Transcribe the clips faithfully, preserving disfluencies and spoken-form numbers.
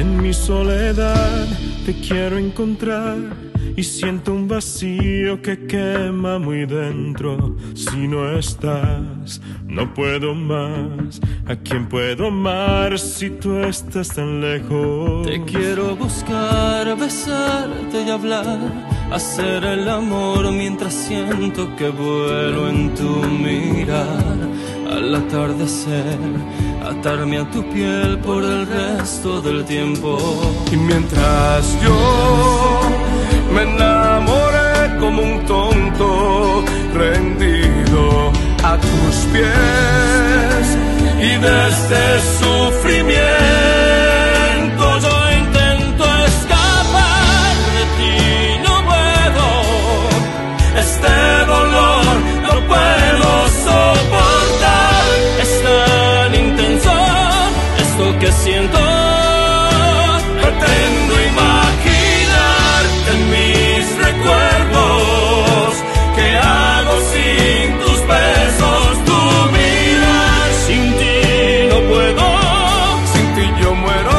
En mi soledad te quiero encontrar y siento un vacío que quema muy dentro. Si no estás, no puedo más. ¿A quién puedo amar si tú estás tan lejos? Te quiero buscar, besarte y hablar, hacer el amor mientras siento que vuelo en tu mirar. Al atardecer, atarme a tu piel por el resto del tiempo. Y mientras yo me enamoré como un tonto, rendido a tus pies, y de este sufrimiento yo intento escapar de ti, no puedo, este dolor no puedo soportar, es tan intenso esto que siento. Pretendo imaginarte en mis recuerdos, ¿qué hago sin tus besos, tu mirar? Sin ti no puedo, sin ti yo muero.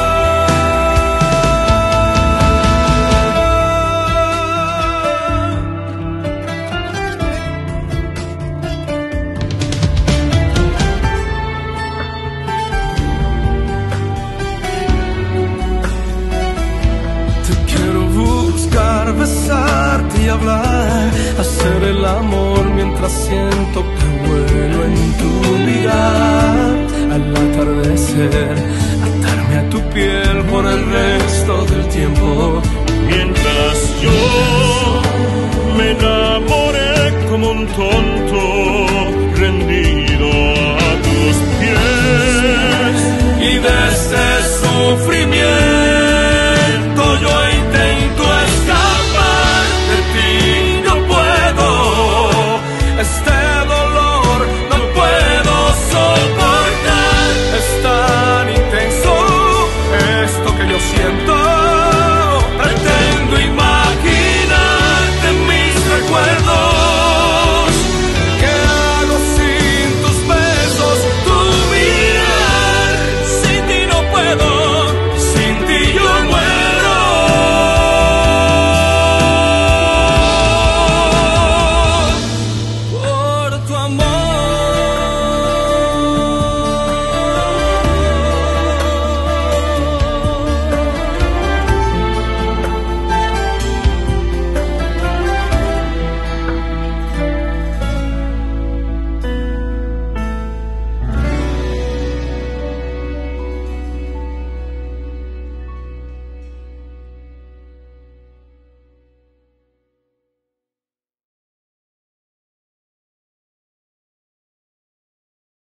Besarte y hablar, hacer el amor mientras siento que vuelo en tu mirar. Al atardecer, atarme a tu piel por el resto del tiempo. Mientras yo me enamoré como un tonto, rendido a tus pies, y de ese sufrimiento